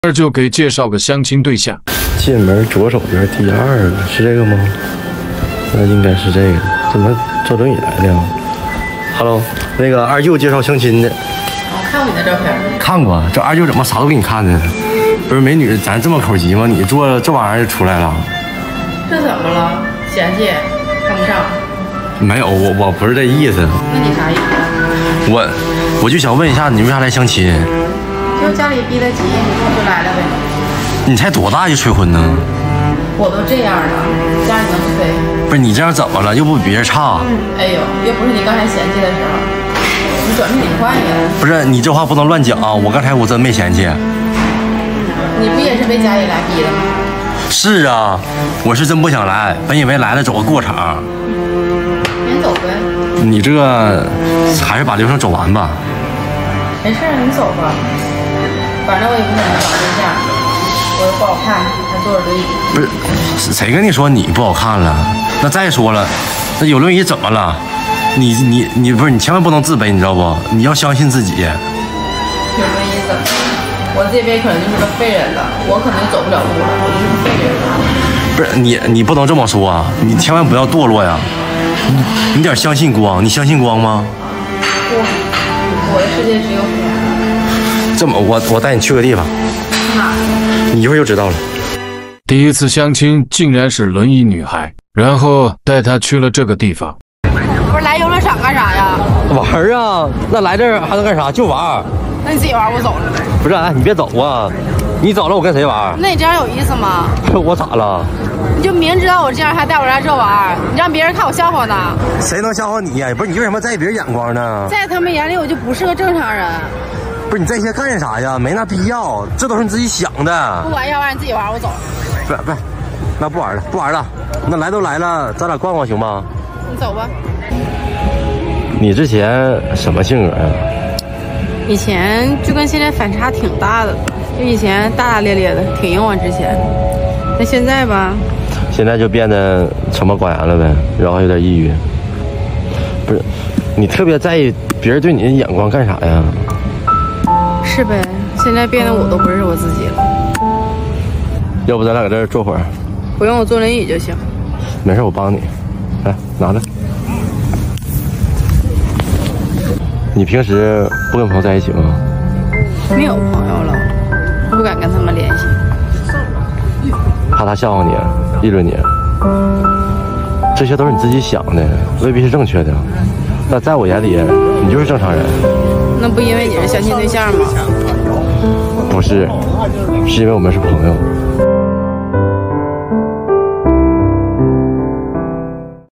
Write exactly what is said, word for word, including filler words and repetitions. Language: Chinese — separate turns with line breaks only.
二舅给介绍个相亲对象。
进门左手边第二个是这个吗？那应该是这个。怎么赵正宇来的呀 ？Hello， 那个二舅介绍相亲的。
我看过你的照片。
看过，这二舅怎么啥都给你看呢？不是美女，咱这么口急吗？你做这玩意儿就出来了？
这怎么了？嫌弃？看不上？
没有，我我不是这意思。
那你啥意思？
我我就想问一下，你为啥来相亲？
就家里逼得急，我就来了呗。
你才多大就催婚呢？
我都这样了，家里能催？
不是你这样怎么了？又不比别人差。
哎呦，又不是你刚才嫌弃的时候，你转变挺快呀。
不是你这话不能乱讲啊！我刚才我真没嫌弃。
你不也是被家里来逼的吗？
是啊，我是真不想来，本以为来了走个过场。
你走呗。
你这还是把流程走完吧。
没事，你走吧。反正我也不可能找对象，我又不好看，还坐着轮椅。
不是，谁跟你说你不好看了？那再说了，那有轮椅怎么了？你你你不是你千万不能自卑，你知道不？你要相信自己。
有轮椅怎么？我这辈可能就是个废人了，我可能走不了路了，我就是个废人了。
不是你你不能这么说啊！你千万不要堕落呀！你你得相信光，你相信光吗？
我我的世界只有你。
这么，我我带你去个地方。
哪？
你一会儿就知道了。
第一次相亲竟然是轮椅女孩，然后带她去了这个地方。
不是来游乐场干啥呀？
玩啊！那来这儿还能干啥？就玩。
那你自己玩，我走了。
不是，哎，你别走啊！你走了，我跟谁玩？
那你这样有意思吗？
我咋了？
你就明知道我这样还带我来这玩，你让别人看我笑话呢？
谁能笑话你呀？不是你为什么在意别人眼光呢？
在他们眼里，我就不是个正常人。
不是你这些干啥呀？没那必要，这都是你自己想的。
不管，要不然你自己玩，我走了。
不不，那不玩了，不玩了。那来都来了，咱俩逛逛行吗？
你走吧。
你之前什么性格呀？
以前就跟现在反差挺大的，就以前大大咧咧的，挺勇往直前。那现在吧，
现在就变得沉默寡言了呗，然后有点抑郁。不是，你特别在意别人对你的眼光干啥呀？
是呗，现在变得我都不是我自己了。
要不咱俩搁这儿坐会儿？
不用，我坐轮椅就行。
没事，我帮你。来，拿着。你平时不跟朋友在一起吗？
没有朋友了，不敢跟他们联系，
怕他笑话你，议论你。这些都是你自己想的，未必是正确的。那在我眼里，你就是正常人。
那不因为你是相亲对象吗？
不是，是因为我们是朋友。